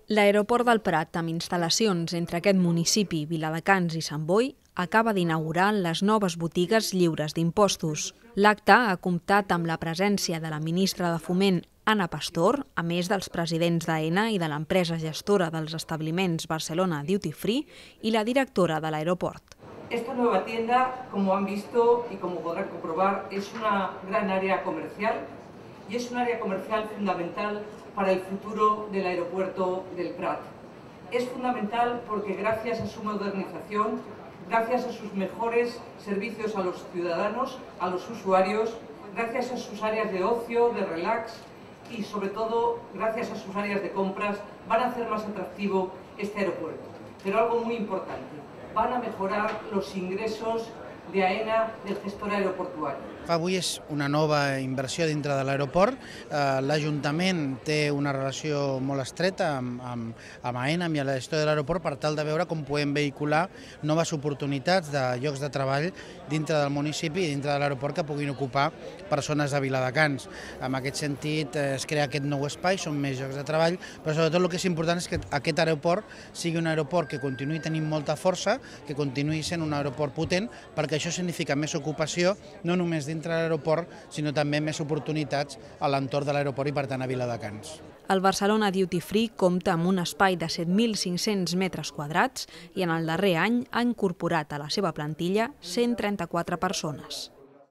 L'aeroport del Prat, amb instal·lacions entre aquest municipi, Viladecans i Sant Boi, acaba d'inaugurar les noves botigues lliures d'impostos. L'acte ha comptat amb la presència de la ministra de Foment, Ana Pastor, a més dels presidents d'AENA i de l'empresa gestora dels establiments Barcelona Duty Free y la directora del aeroport. Esta nueva tienda, como han visto y como podrán comprobar, es una gran área comercial y es un área comercial fundamental para el futuro del aeropuerto del Prat. Es fundamental porque gracias a su modernización, gracias a sus mejores servicios a los ciudadanos, a los usuarios, gracias a sus áreas de ocio, de relax y sobre todo gracias a sus áreas de compras, van a hacer más atractivo este aeropuerto. Pero algo muy importante, van a mejorar los ingresos de AENA, del gestor aeroportuari. Avui és una nova inversió dintre de l'aeroport. L'Ajuntament té una relació molt estreta amb AENA, amb la gestió de l'aeroport, per tal de veure com podem vehicular noves oportunitats de llocs de treball dintre del municipi i dintre de l'aeroport que puguin ocupar persones de Viladecans. En aquest sentit es crea aquest nou espai, són més llocs de treball, però sobretot el que és important és que aquest aeroport sigui un aeroport que continuï tenint molta força, que continuï sent un aeroport potent, perquè això significa més ocupació, no només dintre de l'aeroport, sinó també més oportunitats a l'entorn de l'aeroport i per tant a Viladecans. El Barcelona Duty Free compta amb un espai de 7.500 metres quadrats i en el darrer any ha incorporat a la seva plantilla 134 persones.